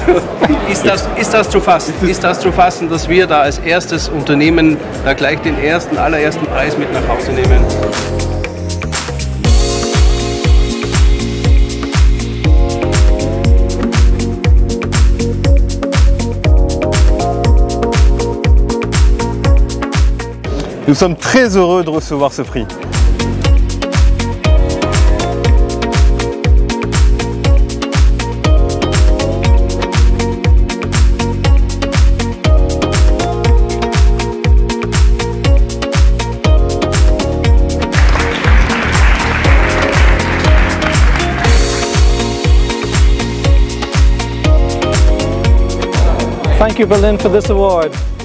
Ist das zu fassen? Ist das zu fassen, dass wir da als erstes Unternehmen da gleich den allerersten Preis mit nach Hause nehmen? Nous sommes très heureux de recevoir ce prix. Thank you, Berlin, for this award.